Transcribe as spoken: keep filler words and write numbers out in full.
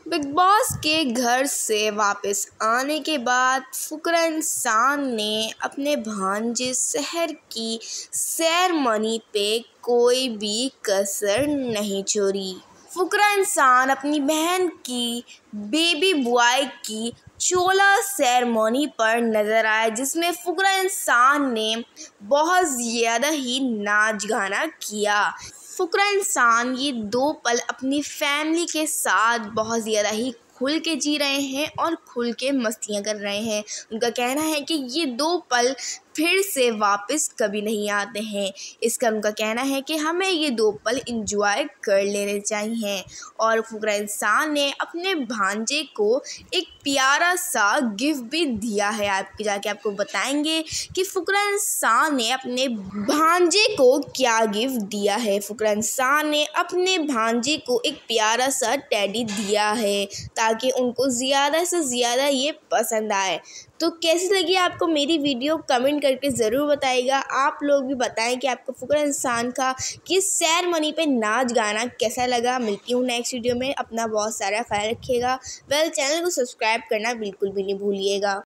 Big boss के घर से वापस आने के बाद फुकरा इंसान ने अपने भांजे शहर की सेरेमनी पे कोई भी कसर नहीं छोड़ी। फुकरा इंसान अपनी बहन की बेबी बॉय की चोला सेरेमनी पर नजर आया, जिसमें फुकरा इंसान ने बहुत ज़्यादा ही नाच गाना किया। फुकरा इंसान ये दो पल अपनी फैमिली के साथ बहुत ज़्यादा ही खुल के जी रहे हैं और खुल के मस्तियाँ कर रहे हैं। उनका कहना है कि ये दो पल फिर से वापस कभी नहीं आते हैं। इसका उनका कहना है कि हमें ये दो पल इंजॉय कर लेने चाहिए। और फुकरा इंसान ने अपने भांजे को एक प्यारा सा गिफ्ट भी दिया है। आपके जाके आपको बताएंगे कि फुकरा इंसान ने अपने भांजे को क्या गिफ्ट दिया है। फुकरा इंसान ने अपने भांजे को एक प्यारा सा टेडी दिया है ताकि उनको ज़्यादा से ज़्यादा ये पसंद आए। तो कैसी लगी आपको मेरी वीडियो कमेंट करके ज़रूर बताइएगा। आप लोग भी बताएं कि आपको फुकरा इंसान का किस सेरेमनी पे नाच गाना कैसा लगा। मिलती हूँ नेक्स्ट वीडियो में। अपना बहुत सारा ख्याल रखिएगा। वेल चैनल को सब्सक्राइब करना बिल्कुल भी नहीं भूलिएगा।